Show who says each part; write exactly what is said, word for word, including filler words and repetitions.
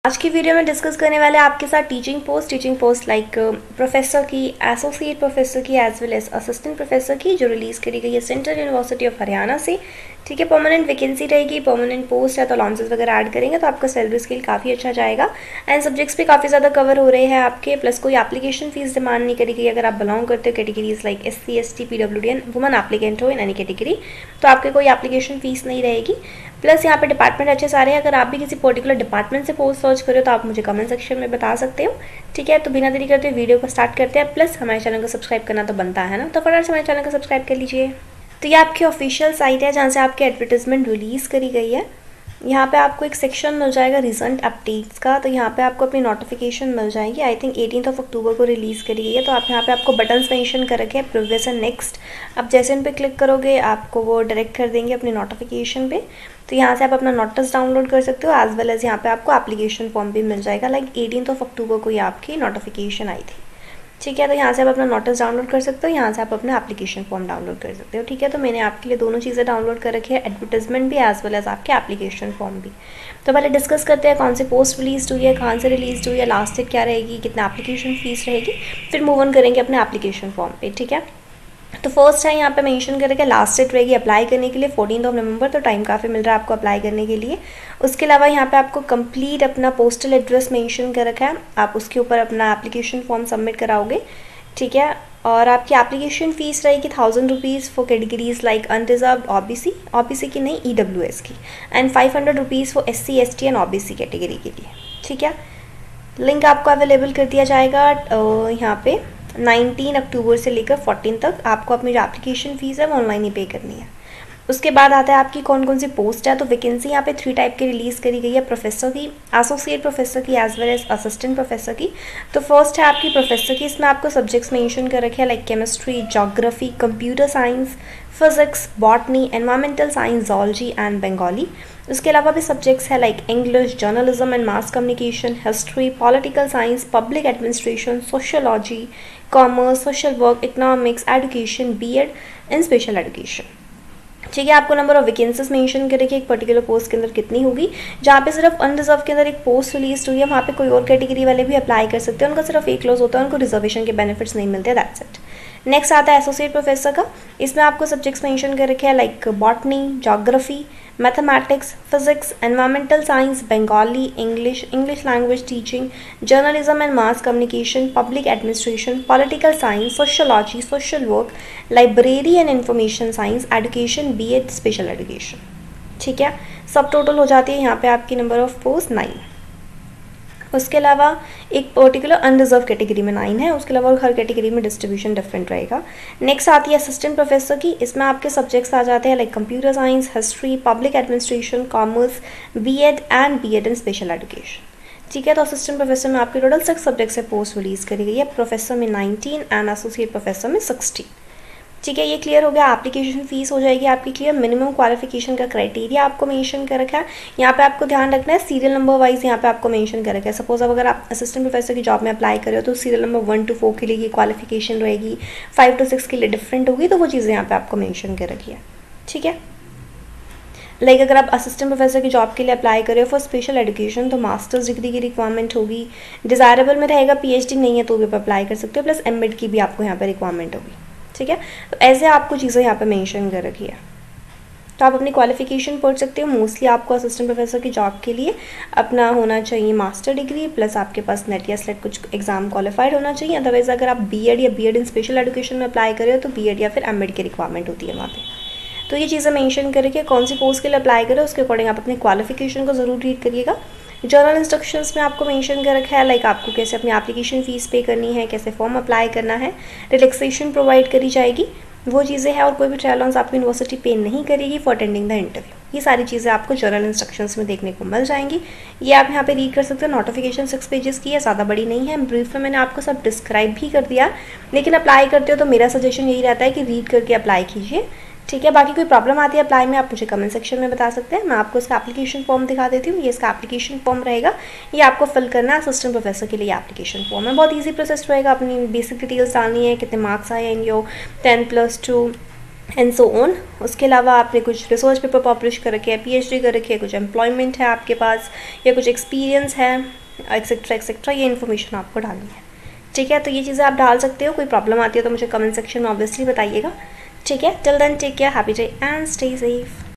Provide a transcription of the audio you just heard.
Speaker 1: आज की वीडियो में डिस्कस करने वाले आपके साथ teaching post teaching post like professor की, एसोसिएट प्रोफेसर की, as well as assistant professor की, जो रिलीज़ करी गई है सेंट्रल यूनिवर्सिटी ऑफ हरियाणा से। ठीक है, परमानेंट वैकेंसी रहेगी, परमानेंट पोस्ट है, तो अलाउंसेस वगैरह ऐड करेंगे तो आपका सैलरी स्केल काफ़ी अच्छा जाएगा। एंड सब्जेक्ट्स भी काफ़ी ज़्यादा कवर हो रहे हैं आपके, प्लस कोई एप्लीकेशन फीस डिमांड नहीं करी गई। अगर आप बिलोंग करते हो categories like S C S T P W D N woman applicant हो इन एनी कैटेगरी, तो आपके कोई एप्लीकेशन फीस नहीं रहेगी। प्लस यहाँ पे डिपार्टमेंट अच्छे सारे हैं। अगर आप भी किसी पर्टिकुलर डिपार्टमेंट से पोस्ट सर्च करो तो आप मुझे कमेंट सेक्शन में बता सकते हो। ठीक है, तो बिना देरी करते हुए वीडियो को स्टार्ट करते हैं। प्लस हमारे चैनल को सब्सक्राइब करना तो बनता है ना, तो फटाफट से हमारे चैनल को सब्सक्राइब कर लीजिए। तो ये आपकी ऑफिशियल साइट है जहाँ से आपकी एडवर्टीजमेंट रिलीज़ करी गई है। यहाँ पे आपको एक सेक्शन मिल जाएगा रिसेंट अपडेट्स का, तो यहाँ पे आपको अपनी नोटिफिकेशन मिल जाएगी। I think eighteen of October को रिलीज़ करी गई है। तो आप यहाँ पे आपको बटन्स मेंशन कर रखे हैं, प्रीवियस एंड नेक्स्ट। अब जैसे इन पे क्लिक करोगे आपको वो डायरेक्ट कर देंगे अपनी नोटिफिकेशन पे। तो यहाँ से आप अपना नोटिस डाउनलोड कर सकते हो, एज वेल एज यहाँ पे आपको एप्लीकेशन फॉर्म भी मिल जाएगा। लाइक एटीन ऑफ अक्टूबर को ये आपकी नोटिफिकेशन आई थी। ठीक है, तो यहाँ से आप अपना नोटिस डाउनलोड कर सकते हो, यहाँ से आप अपना एप्लीकेशन फॉर्म डाउनलोड कर सकते हो। ठीक है, तो मैंने आपके लिए दोनों चीज़ें डाउनलोड कर रखी है, एडवर्टाइजमेंट भी एज वेल एज आपके एप्लीकेशन फॉर्म भी। तो पहले डिस्कस करते हैं कौन सी पोस्ट रिलीज हुई है, कहाँ से रिलीज हुई है, लास्ट डेट क्या रहेगी, कितना एप्लीकेशन फीस रहेगी, फिर मूव ऑन करेंगे अपने एप्लीकेशन फॉर्म पे। ठीक है, तो फर्स्ट है यहाँ पे मेंशन करेंगे लास्ट डेट रहेगी अप्लाई करने के लिए फोर्टीन ऑफ नवंबर, तो टाइम काफ़ी मिल रहा है आपको अप्लाई करने के लिए। उसके अलावा यहाँ पे आपको कंप्लीट अपना पोस्टल एड्रेस मेंशन कर रखा है, आप उसके ऊपर अपना एप्लीकेशन फॉर्म सबमिट कराओगे। ठीक है, और आपकी एप्लीकेशन फ़ीस रहेगी thousand rupees for categories like unreserved OBC, OBC की नहीं ईडब्ल्यूएस की, and five hundred rupees for SC ST and OBC category के लिए। ठीक है, लिंक आपको अवेलेबल कर दिया जाएगा यहाँ पे नाइनटीन अक्टूबर से लेकर फोर्टीन तक। आपको अपनी जो एप्लीकेशन फ़ीस है वो ऑनलाइन ही पे करनी है। उसके बाद आता है आपकी कौन कौन सी पोस्ट है। तो वैकेंसी यहाँ पे थ्री टाइप की रिलीज़ करी गई है, प्रोफेसर की, एसोसिएट प्रोफेसर की, as well as assistant professor की। तो फर्स्ट है आपकी प्रोफेसर की, इसमें आपको सब्जेक्ट्स मेंशन कर रखे हैं like chemistry, geography, computer science, physics, botany, environmental science, zoology and Bengali. उसके अलावा भी सब्जेक्ट्स है like English, journalism and mass communication, history, political science, public administration, sociology, commerce, social work, economics, education, B Ed and special education. ठीक है, आपको number of vacancies mention करें कि एक पर्टिकुलर पोस्ट के अंदर कितनी होगी। जहाँ पे सिर्फ अनरिजर्व के अंदर एक पोस्ट रिलीज हुई है, वहाँ पे कोई और कैटेगरी वाले भी अप्लाई कर सकते हैं। उनका सिर्फ एक क्लोज होता है, उनको रिजर्वेशन के बेनिफिट्स नहीं मिलते, दैट्स इट। नेक्स्ट आता है एसोसिएट प्रोफेसर का, इसमें आपको सब्जेक्ट्स मेंशन कर रखे हैं like botany, geography, mathematics, physics, environmental science, Bengali, English, English language teaching, journalism and mass communication, public administration, political science, sociology, social work, library and information science, education, B Ed, special education. ठीक है, सब total हो जाती है यहाँ पे आपकी number of post nine. उसके अलावा एक पर्टिकुलर अनरिजर्व कैटेगरी में नाइन है, उसके अलावा हर कैटेगरी में डिस्ट्रीब्यूशन डिफरेंट रहेगा। नेक्स्ट आती है असिस्टेंट प्रोफेसर की, इसमें आपके सब्जेक्ट्स आ जाते हैं like computer science, history, public administration, commerce, B Ed and B Ed and special education. ठीक है, तो असिस्टेंट प्रोफेसर में आपके टोटल सिक्स सब्जेक्ट से पोस्ट रिलीज करी गई है, प्रोफेसर में नाइनटीन एंड एसोसिएट प्रोफेसर में सिक्सटीन। ठीक है, ये क्लियर हो गया। एप्लीकेशन फीस हो जाएगी आपकी क्लियर। मिनिमम क्वालिफिकेशन का क्राइटेरिया आपको मेंशन कर रखा है। यहाँ पे आपको ध्यान रखना है सीरियल नंबर वाइज यहाँ पे आपको मेंशन कर रखा है। सपोज अब अगर आप असिस्टेंट प्रोफेसर की जॉब में अप्लाई कर रहे हो तो serial number one two four के लिए ये क्वालिफिकेशन रहेगी, फाइव टू सिक्स के लिए डिफरेंट होगी, तो वो चीज़ें यहाँ पे आपको मेंशन कर रखी है। ठीक है, लाइक like अगर आप असिस्टेंट प्रोफेसर की जॉब के लिए अप्लाई करें फॉर स्पेशल एजुकेशन तो मास्टर्स डिग्री की रिक्वायरमेंट होगी। डिज़ायरेबल में रहेगा पीएचडी नहीं है तो भी आप अप्लाई कर सकते हो, प्लस एमएड की भी आपको यहाँ पर रिक्वायरमेंट होगी। ठीक है, तो ऐसे आपको चीज़ें यहाँ पे मेंशन कर रखी है, तो आप अपनी क्वालिफिकेशन पढ़ सकते हो। मोस्टली आपको असिस्टेंट प्रोफेसर की जॉब के लिए अपना होना चाहिए मास्टर डिग्री, प्लस आपके पास नेट या स्लेट कुछ एग्जाम क्वालिफाइड होना चाहिए। अदरवाइज अगर आप बीएड या बीएड इन स्पेशल एजुकेशन में अप्लाई करें तो बीएड या फिर एमएड की रिक्वायरमेंट होती है वहाँ पे। तो ये चीज़ें मेंशन करके कौन सी पोस्ट के लिए अप्लाई करें उसके अकॉर्डिंग आप अपनी क्वालिफिकेशन को ज़रूर रीड करिएगा। जर्नल इंस्ट्रक्शंस में आपको मेंशन कर रखा है लाइक आपको कैसे अपनी एप्लीकेशन फ़ीस पे करनी है, कैसे फॉर्म अप्लाई करना है, रिलैक्सेशन प्रोवाइड करी जाएगी, वो चीज़ें हैं। और कोई भी ट्रायल आपको यूनिवर्सिटी पे नहीं करेगी फॉर अटेंडिंग द इंटरव्यू। ये सारी चीज़ें आपको जर्नल इंस्ट्रक्शंस में देखने को मिल जाएंगी। ये आप यहाँ पे रीड कर सकते हो। नोटिफिकेशन सिक्स पेजेस की है, ज़्यादा बड़ी नहीं है। ब्रीफ में मैंने आपको सब डिस्क्राइब भी कर दिया, लेकिन अप्लाई करते हो तो मेरा सजेशन यही रहता है कि रीड करके अप्लाई कीजिए। ठीक है, बाकी कोई प्रॉब्लम आती है अप्लाई में आप मुझे कमेंट सेक्शन में बता सकते हैं। मैं आपको इसका एप्लीकेशन फॉर्म दिखा देती हूँ। ये इसका एप्लीकेशन फॉर्म रहेगा, ये आपको फिल करना है। असिस्टेंट प्रोफेसर के लिए एप्लीकेशन फॉर्म है, बहुत ईजी प्रोसेस रहेगा। अपनी बेसिक डिटेल्स डालनी है, कितने मार्क्स आए in your ten plus two, and so on. उसके अलावा आपने कुछ रिसर्च पेपर पब्लिश कर रखे हैं, पीएचडी कर रखी है, कुछ एम्प्लॉयमेंट है आपके पास या कुछ एक्सपीरियंस है, एक्सेट्रा एक्सेट्रा, ये इन्फॉर्मेशन आपको डालनी है। ठीक है, तो ये चीज़ें आप डाल सकते हो। कोई प्रॉब्लम आती है तो मुझे कमेंट सेक्शन में ऑब्वियसली बताइएगा। ठीक है, till then take care, happy day and stay safe.